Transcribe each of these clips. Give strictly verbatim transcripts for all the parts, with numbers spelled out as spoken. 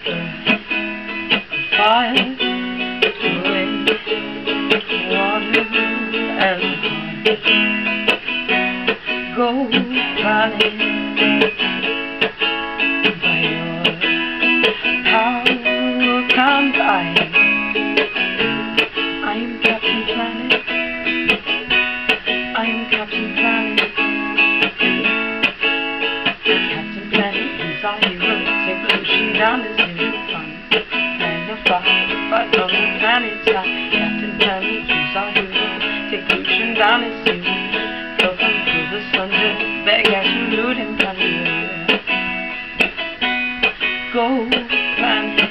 fire, wind, water, and fire. Go running by your power combined. I'm Captain Planet. I'm Captain Planet. Captain Planet, he's our hero. Take Lucy down his new fun. Land of fire, fight on the planet's side. Captain Planet, he's our hero. Take Lucy down his new go from through the thunder. Beg as you loot and plunder. Go planet.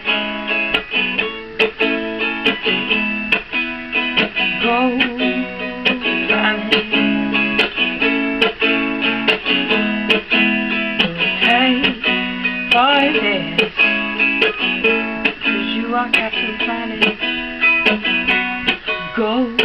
Go planet. Hey, five days, 'cause you are Captain Planet. Go